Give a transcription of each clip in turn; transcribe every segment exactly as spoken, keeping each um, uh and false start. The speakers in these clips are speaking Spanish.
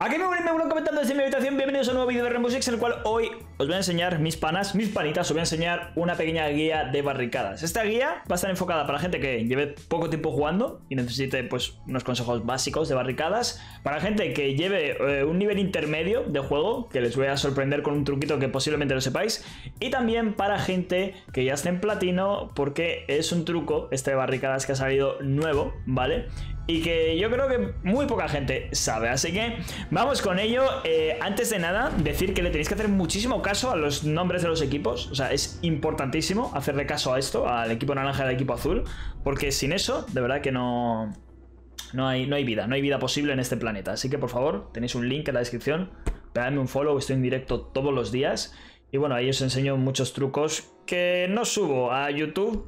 Aquí me voy, me voy comentando desde mi habitación. Bienvenidos a un nuevo vídeo de Rainbow Six, en el cual hoy os voy a enseñar, mis panas, mis panitas, os voy a enseñar una pequeña guía de barricadas. Esta guía va a estar enfocada para gente que lleve poco tiempo jugando y necesite pues unos consejos básicos de barricadas. Para gente que lleve eh, un nivel intermedio de juego, que les voy a sorprender con un truquito que posiblemente lo sepáis. Y también para gente que ya esté en platino, porque es un truco este de barricadas que ha salido nuevo, ¿vale? Y que yo creo que muy poca gente sabe, así que vamos con ello. eh, Antes de nada, decir que le tenéis que hacer muchísimo caso a los nombres de los equipos. O sea, es importantísimo hacerle caso a esto, al equipo naranja y al equipo azul, porque sin eso, de verdad que no No hay, no hay vida, no hay vida posible en este planeta. Así que por favor, tenéis un link en la descripción, pegadme un follow, estoy en directo todos los días. Y bueno, ahí os enseño muchos trucos que no subo a YouTube.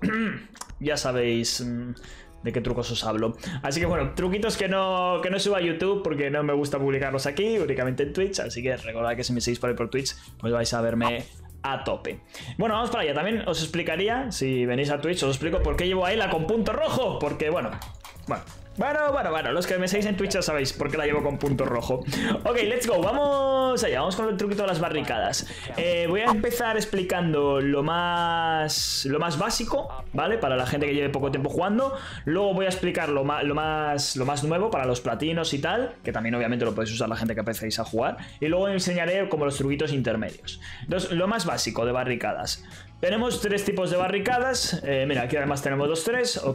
Ya sabéis de qué trucos os hablo. Así que bueno, truquitos que no, que no subo a YouTube porque no me gusta publicarlos aquí, únicamente en Twitch. Así que recordad que si me seguís por ahí por Twitch, pues vais a verme a tope. Bueno, vamos para allá. También os explicaría, si venís a Twitch, os explico por qué llevo a Ela con punto rojo. Porque bueno, bueno Bueno, bueno, bueno, los que me seguís en Twitch ya sabéis por qué la llevo con punto rojo. Ok, let's go, vamos allá, vamos con el truquito de las barricadas. eh, Voy a empezar explicando lo más lo más básico, ¿vale? Para la gente que lleve poco tiempo jugando. Luego voy a explicar lo más, lo más, lo más nuevo para los platinos y tal, que también obviamente lo podéis usar la gente que empecéis a jugar. Y luego enseñaré como los truquitos intermedios. Entonces, lo más básico de barricadas. Tenemos tres tipos de barricadas. eh, Mira, aquí además tenemos dos, tres, ok,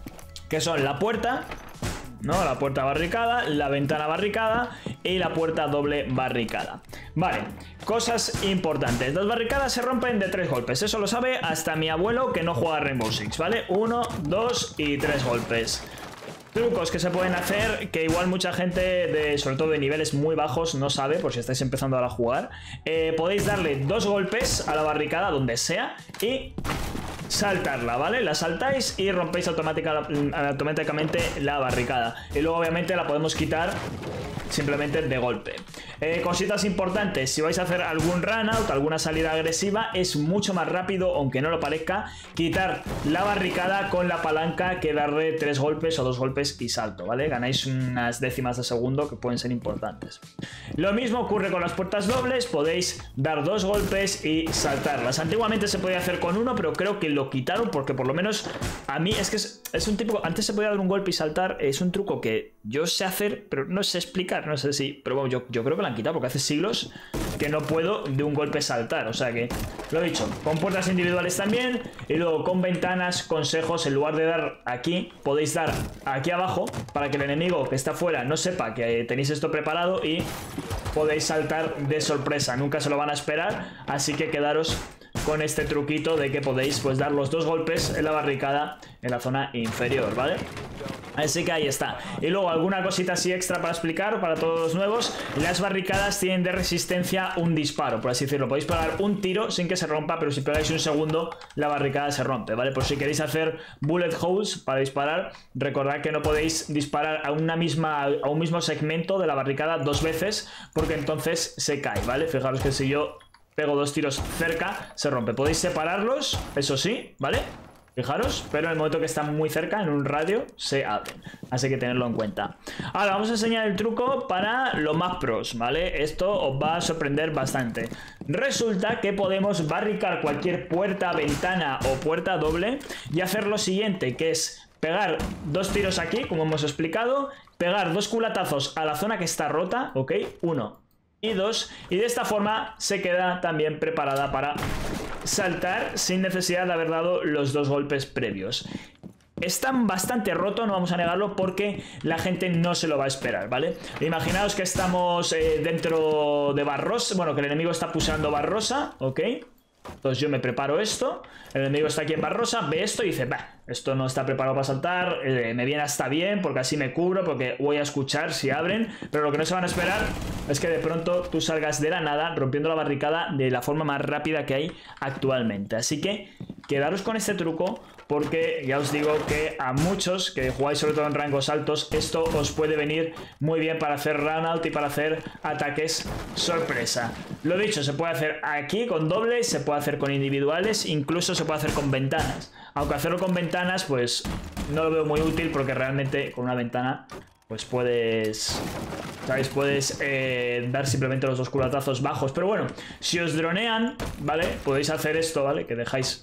que son la puerta, ¿no? La puerta barricada, la ventana barricada y la puerta doble barricada. Vale, cosas importantes. Las barricadas se rompen de tres golpes. Eso lo sabe hasta mi abuelo que no juega a Rainbow Six, ¿vale? Uno, dos y tres golpes. Trucos que se pueden hacer que igual mucha gente, de, sobre todo de niveles muy bajos, no sabe, por si estáis empezando ahora a jugar. eh, Podéis darle dos golpes a la barricada donde sea y saltarla, ¿vale? La saltáis y rompéis automática, automáticamente la barricada. Y luego obviamente la podemos quitar simplemente de golpe. eh, Cositas importantes: si vais a hacer algún run out, alguna salida agresiva, es mucho más rápido, aunque no lo parezca, quitar la barricada con la palanca que darle tres golpes o dos golpes y salto, ¿vale? Ganáis unas décimas de segundo que pueden ser importantes. Lo mismo ocurre con las puertas dobles. Podéis dar dos golpes y saltarlas. Antiguamente se podía hacer con uno, pero creo que lo quitaron porque por lo menos a mí es que es, es un tipo... Antes se podía dar un golpe y saltar. Es un truco que yo sé hacer, pero no sé explicar. No sé si... Pero bueno, yo, yo creo que lo han quitado porque hace siglos que no puedo de un golpe saltar. O sea que, lo he dicho, con puertas individuales también. Y luego con ventanas, consejos: en lugar de dar aquí, podéis dar aquí abajo para que el enemigo que está afuera no sepa que tenéis esto preparado y podéis saltar de sorpresa. Nunca se lo van a esperar, así que quedaros con este truquito de que podéis pues dar los dos golpes en la barricada en la zona inferior, ¿vale? Así que ahí está. Y luego alguna cosita así extra para explicar para todos los nuevos: las barricadas tienen de resistencia un disparo, por así decirlo. Podéis pegar un tiro sin que se rompa, pero si pegáis un segundo la barricada se rompe, ¿vale? Por si queréis hacer bullet holes para disparar, recordad que no podéis disparar a una misma a un mismo segmento de la barricada dos veces, porque entonces se cae, ¿vale? Fijaros que si yo pego dos tiros cerca, se rompe. Podéis separarlos, eso sí, ¿vale? Fijaros, pero en el momento que están muy cerca, en un radio, se abren. Así que tenerlo en cuenta. Ahora vamos a enseñar el truco para los más pros, ¿vale? Esto os va a sorprender bastante. Resulta que podemos barricar cualquier puerta, ventana o puerta doble y hacer lo siguiente, que es pegar dos tiros aquí, como hemos explicado, pegar dos culatazos a la zona que está rota, ¿ok? Uno y dos, y de esta forma se queda también preparada para saltar sin necesidad de haber dado los dos golpes previos. Están bastante roto, no vamos a negarlo, porque la gente no se lo va a esperar, ¿vale? Imaginaos que estamos eh, dentro de Barrosa, bueno, que el enemigo está pulsando Barrosa, ¿ok? Entonces yo me preparo esto, el enemigo está aquí en Barrosa, ve esto y dice: bah, esto no está preparado para saltar, eh, me viene hasta bien porque así me cubro, porque voy a escuchar si abren. Pero lo que no se van a esperar es que de pronto tú salgas de la nada rompiendo la barricada de la forma más rápida que hay actualmente. Así que quedaros con este truco, porque ya os digo que a muchos que jugáis sobre todo en rangos altos, esto os puede venir muy bien para hacer run out y para hacer ataques sorpresa. Lo dicho, se puede hacer aquí con dobles, se puede hacer con individuales, incluso se puede hacer con ventanas. Aunque hacerlo con ventanas pues no lo veo muy útil, porque realmente con una ventana pues puedes... ¿Sabéis? Puedes eh, dar simplemente los dos culatazos bajos. Pero bueno, si os dronean, ¿vale? Podéis hacer esto, ¿vale? Que dejáis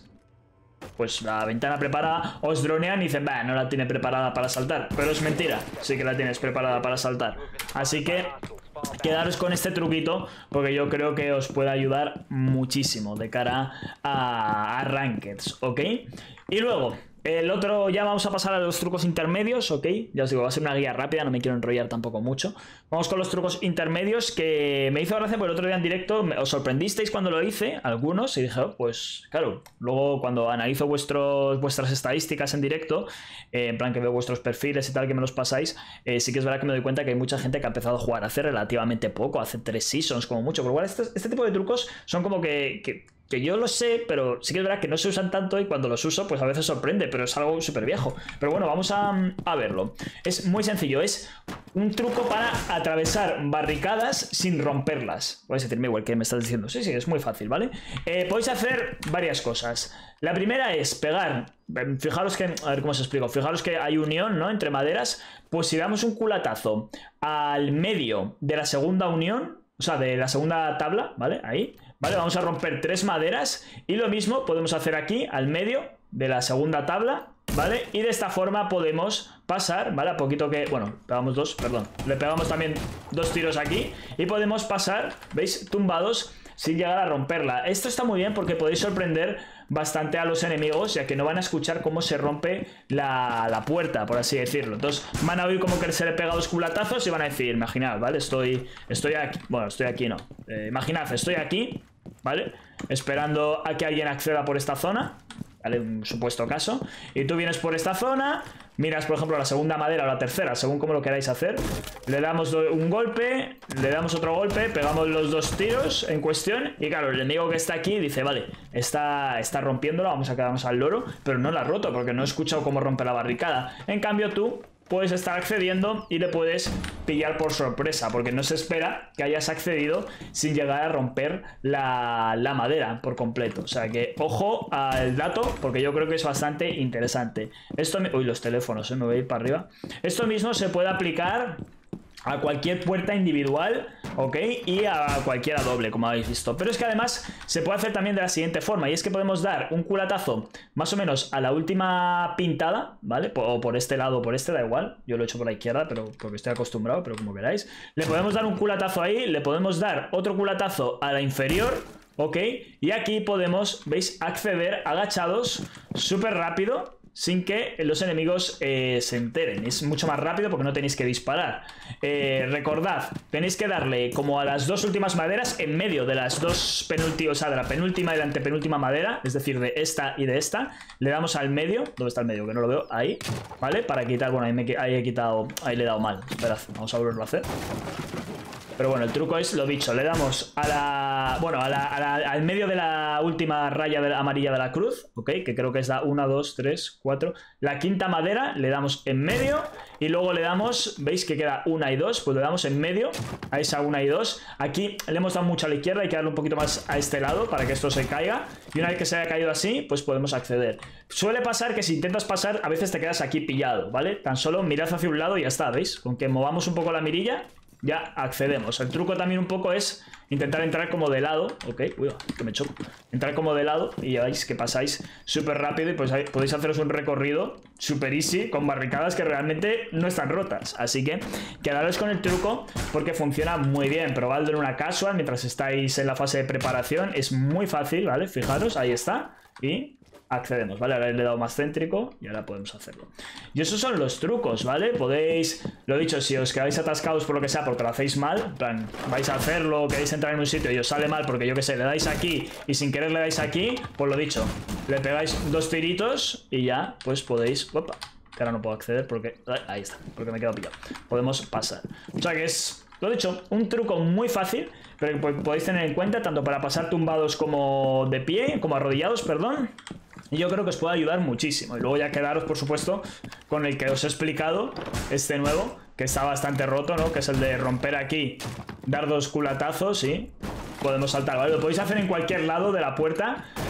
pues la ventana preparada, os dronean y dicen, bah, no la tiene preparada para saltar. Pero es mentira, sí que la tienes preparada para saltar. Así que quedaros con este truquito porque yo creo que os puede ayudar muchísimo de cara a, a Rankeds, ¿ok? Y luego... el otro, ya vamos a pasar a los trucos intermedios, ¿ok? Ya os digo, va a ser una guía rápida, no me quiero enrollar tampoco mucho. Vamos con los trucos intermedios, que me hizo gracia porque el otro día en directo os sorprendisteis cuando lo hice, algunos, y dije, oh, pues claro, luego cuando analizo vuestros, vuestras estadísticas en directo, eh, en plan que veo vuestros perfiles y tal, que me los pasáis, eh, sí que es verdad que me doy cuenta que hay mucha gente que ha empezado a jugar hace relativamente poco, hace tres seasons como mucho, por lo cual este, este tipo de trucos son como que... que que yo lo sé, pero sí que es verdad que no se usan tanto y cuando los uso, pues a veces sorprende, pero es algo súper viejo. Pero bueno, vamos a, a verlo. Es muy sencillo, es un truco para atravesar barricadas sin romperlas. Vais a decirme igual que me estás diciendo. Sí, sí, es muy fácil, ¿vale? Eh, podéis hacer varias cosas. La primera es pegar, fijaros que, a ver cómo os explico, fijaros que hay unión, ¿no? Entre maderas, pues si damos un culatazo al medio de la segunda unión, o sea, de la segunda tabla, ¿vale? Ahí, ¿vale? Vamos a romper tres maderas y lo mismo podemos hacer aquí, al medio de la segunda tabla, ¿vale? Y de esta forma podemos pasar, ¿vale? A poquito que... bueno, pegamos dos, perdón. Le pegamos también dos tiros aquí y podemos pasar, ¿veis? Tumbados sin llegar a romperla. Esto está muy bien porque podéis sorprender bastante a los enemigos, ya que no van a escuchar cómo se rompe la, la puerta, por así decirlo. Entonces van a oír como que se le pega dos culatazos y van a decir, imaginad, ¿vale? Estoy, estoy aquí, bueno, estoy aquí no. Eh, imaginad, estoy aquí, ¿vale? Esperando a que alguien acceda por esta zona, ¿vale? Un supuesto caso. Y tú vienes por esta zona, miras, por ejemplo, la segunda madera o la tercera, según como lo queráis hacer. Le damos un golpe, le damos otro golpe, pegamos los dos tiros en cuestión. Y claro, el enemigo que está aquí dice, vale, está, está rompiéndola, vamos a quedarnos al loro. Pero no la ha roto porque no he escuchado cómo rompe la barricada. En cambio tú puedes estar accediendo y le puedes pillar por sorpresa, porque no se espera que hayas accedido sin llegar a romper la, la madera por completo. O sea que ojo al dato, porque yo creo que es bastante interesante. Esto me... uy, los teléfonos, ¿eh? Me voy a ir para arriba. Esto mismo se puede aplicar a cualquier puerta individual, ¿ok? Y a cualquiera doble, como habéis visto. Pero es que además se puede hacer también de la siguiente forma, y es que podemos dar un culatazo más o menos a la última pintada, ¿vale? O por este lado o por este, da igual. Yo lo he hecho por la izquierda, pero porque estoy acostumbrado, pero como veráis. Le podemos dar un culatazo ahí, le podemos dar otro culatazo a la inferior, ¿ok? Y aquí podemos, ¿veis? Acceder agachados súper rápido, sin que los enemigos eh, se enteren. Es mucho más rápido porque no tenéis que disparar. Eh, recordad, tenéis que darle como a las dos últimas maderas en medio de las dos penúltimas, o sea, de la penúltima y la antepenúltima madera, es decir, de esta y de esta. Le damos al medio. ¿Dónde está el medio? Que no lo veo. Ahí, ¿vale? Para quitar, bueno, ahí, me, ahí he quitado, ahí le he dado mal. Esperad, vamos a volverlo a hacer. Pero bueno, el truco es lo dicho, le damos a la... bueno, a la, a la, al medio de la última raya de la, amarilla de la cruz, ¿ok? Que creo que es la uno, dos, tres, cuatro. La quinta madera le damos en medio y luego le damos, ¿veis que queda una y dos? Pues le damos en medio a esa una y dos. Aquí le hemos dado mucho a la izquierda, hay que darle un poquito más a este lado para que esto se caiga. Y una vez que se haya caído así, pues podemos acceder. Suele pasar que si intentas pasar, a veces te quedas aquí pillado, ¿vale? Tan solo mirad hacia un lado y ya está, ¿veis? Con que movamos un poco la mirilla, ya accedemos. El truco también un poco es intentar entrar como de lado, ok, uy, que me choco, entrar como de lado y ya veis que pasáis súper rápido y pues ahí podéis haceros un recorrido súper easy con barricadas que realmente no están rotas. Así que quedaros con el truco porque funciona muy bien. Probadlo en una casual mientras estáis en la fase de preparación, es muy fácil, ¿vale? Fijaros, ahí está y accedemos, ¿vale? Ahora le he dado más céntrico y ahora podemos hacerlo. Y esos son los trucos, ¿vale? Podéis, lo dicho, si os quedáis atascados por lo que sea, porque lo hacéis mal, en plan, vais a hacerlo, queréis entrar en un sitio y os sale mal porque yo que sé, le dais aquí y sin querer le dais aquí, pues lo dicho, le pegáis dos tiritos y ya, pues podéis... opa, que ahora no puedo acceder porque... ahí está, porque me he quedado pillado. Podemos pasar. O sea que es... lo dicho, un truco muy fácil, pero que podéis tener en cuenta tanto para pasar tumbados como de pie, como arrodillados, perdón. Y yo creo que os puede ayudar muchísimo. Y luego ya quedaros, por supuesto, con el que os he explicado, este nuevo, que está bastante roto, ¿no? Que es el de romper aquí, dar dos culatazos y podemos saltar, ¿vale? Lo podéis hacer en cualquier lado de la puerta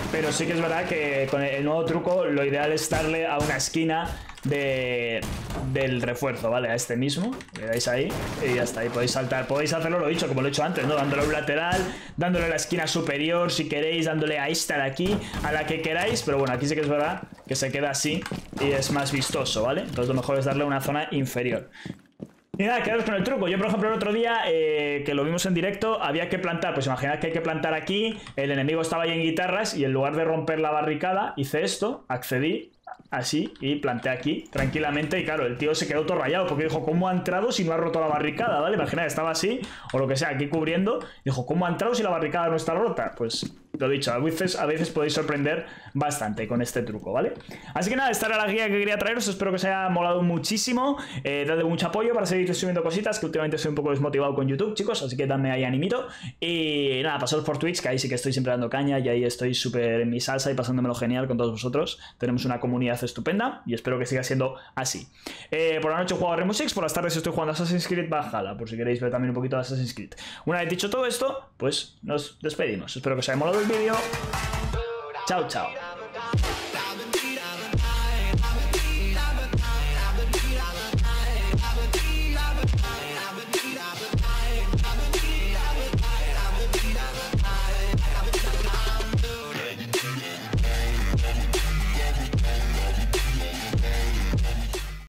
pero sí que es verdad que con el nuevo truco lo ideal es darle a una esquina de, del refuerzo, ¿vale? A este mismo, le dais ahí y ya está, y podéis saltar, podéis hacerlo, lo he dicho, como lo he hecho antes, ¿no? Dándole un lateral, dándole a la esquina superior si queréis, dándole a esta de aquí, a la que queráis, pero bueno, aquí sí que es verdad que se queda así y es más vistoso, ¿vale? Entonces lo mejor es darle a una zona inferior. Y nada, quedaros con el truco. Yo, por ejemplo, el otro día, eh, que lo vimos en directo, había que plantar, pues imaginad que hay que plantar aquí, el enemigo estaba ahí en guitarras y en lugar de romper la barricada, hice esto, accedí así y planté aquí tranquilamente y claro, el tío se quedó todo rayado porque dijo, ¿cómo ha entrado si no ha roto la barricada? ¿Vale? Imaginad, estaba así o lo que sea, aquí cubriendo, dijo, ¿cómo ha entrado si la barricada no está rota? Pues lo dicho, a veces, a veces podéis sorprender bastante con este truco, ¿vale? Así que nada, esta era la guía que quería traeros, espero que os haya molado muchísimo, eh, dadle mucho apoyo para seguir subiendo cositas, que últimamente estoy un poco desmotivado con YouTube, chicos, así que dadme ahí animito, y nada, pasaos por Twitch, que ahí sí que estoy siempre dando caña, y ahí estoy súper en mi salsa y pasándomelo genial con todos vosotros, tenemos una comunidad estupenda, y espero que siga siendo así. Eh, por la noche juego a Rainbow Six, por las tardes estoy jugando a Assassin's Creed Valhalla, por si queréis ver también un poquito de Assassin's Creed. Una vez dicho todo esto, pues nos despedimos, espero que os haya molado el vídeo. Chao, chao.